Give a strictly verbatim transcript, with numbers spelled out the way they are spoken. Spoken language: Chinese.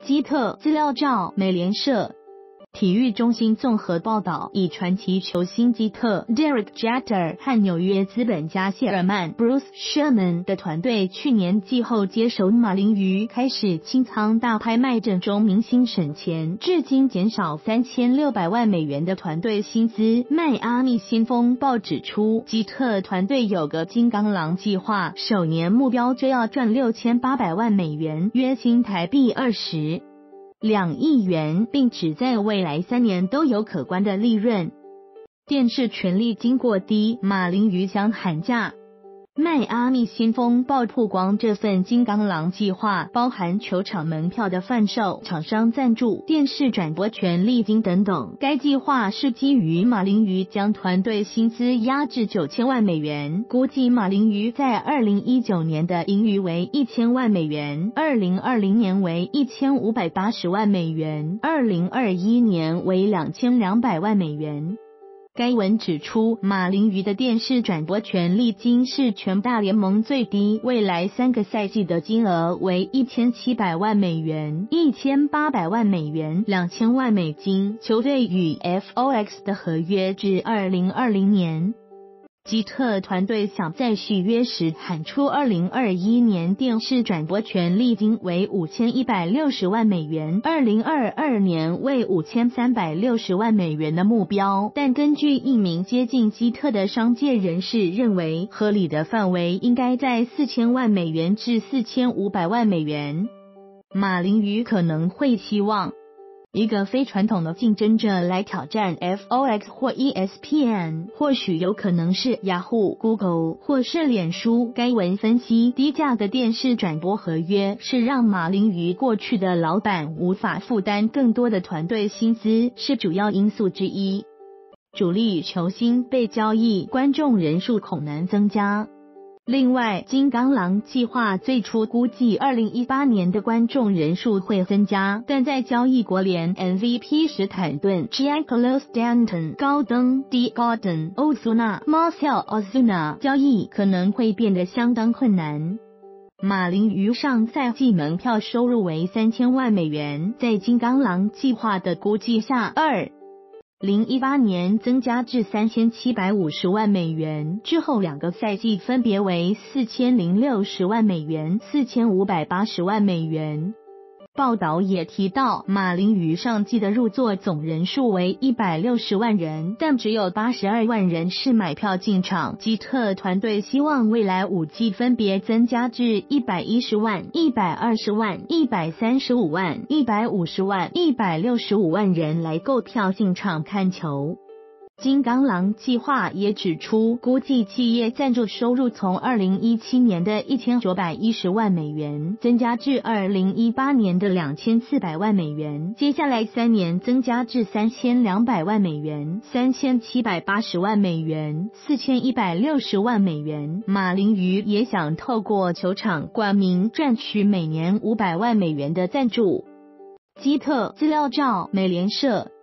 基特资料照，美联社体育中心综合报道，以传奇球星基特 Derek Jeter 和纽约资本家谢尔曼 Bruce Sherman 的团队去年季后接手马林鱼，开始清仓大拍卖阵中明星省钱，至今减少三千六百万美元的团队薪资。迈阿密先锋报指出，基特团队有个金刚狼计划，首年目标就要赚六千八百万美元，约新台币二十两亿元，并只在未来三年都有可观的利润。电视权利经过低，马林鱼将喊价。迈阿密先锋报曝光这份金刚狼计划，包含球场门票的贩售、厂商赞助、电视转播权利金等等。该计划是基于马林鱼将团队薪资压至九千万美元，估计马林鱼在二零一九年的盈余为一千万美元，二零二零年为一千五百八十万美元，二零二一年为两千两百万美元。该文指出，马林鱼的电视转播权利金是全大联盟最低，未来三个赛季的金额为一千七百万美元、一千八百万美元、两千万美金。球队与 F O X 的合约至二零二零年。基特团队想在续约时喊出二零二一年电视转播权利金为五千一百六十万美元，二零二二年为五千三百六十万美元的目标，但根据一名接近基特的商界人士认为，合理的范围应该在四千万美元至四千五百万美元。马林鱼可能会期望一个非传统的竞争者来挑战 F O X 或 E S P N， 或许有可能是雅虎、Google 或是脸书。该文分析，低价的电视转播合约是让马林鱼过去的老板无法负担更多的团队薪资，是主要因素之一。主力球星被交易，观众人数恐难增加。另外，金刚狼计划最初估计二零一八年的观众人数会增加，但在交易国联 M V P 史坦顿、Giancarlo Stanton、高登、D. Gordon、Ozuna、Marcell Ozuna 交易可能会变得相当困难。马林鱼上赛季门票收入为三千万美元，在金刚狼计划的估计下，二零一八年增加至三千七百五十万美元，之后两个赛季分别为四千零六十万美元、四千五百八十万美元。报道也提到，马林鱼上季的入座总人数为一百六十万人，但只有八十二万人是买票进场。基特团队希望未来五季分别增加至一百一十万、一百二十万、一百三十五万、一百五十万、一百六十五万人来购票进场看球。金刚狼计划也指出，估计企业赞助收入从二零一七年的一千九百一十万美元增加至二零一八年的两千四百万美元，接下来三年增加至三千两百万美元、三千七百八十万美元、四千一百六十万美元。马林鱼也想透过球场冠名赚取每年五百万美元的赞助。基特资料照，美联社